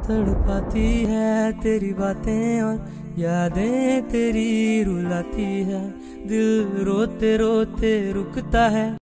तड़पाती है तेरी बातें और यादें तेरी रुलाती है, दिल रोते रोते रुकता है।